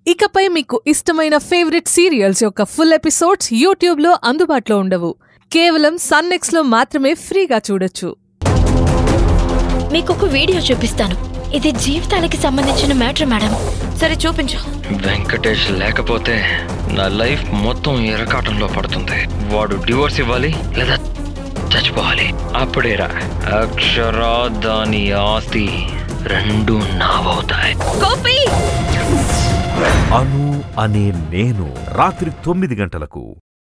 ఇకపై మీకు ఇష్టమైన ఫేవరెట్ సీరియల్స్ యొక్క ఫుల్ ఎపిసోడ్స్ యూట్యూబ్ లో అందుబాటులో ఉండవు. కేవలం Sun NXT లో మాత్రమే ఫ్రీగా చూడొచ్చు. మీకు ఒక వీడియో చూపిస్తాను. ఇది జీవితానికి సంబంధించిన మ్యాటర్ మేడం. సరే చూపించు. వెంకటేష్ లేకపోతే నా లైఫ్ మొత్తం ఎరకాటంలో పడుతుంది. వాడు డివోర్స్ ఇవ్వాలి లేదా చచ్చిపోవాలి. అప్పుడేరా అక్షరా దాని ఆస్తి రెండు నావవుతాయి. అను అనే నేను రాత్రి 9 గంటలకు.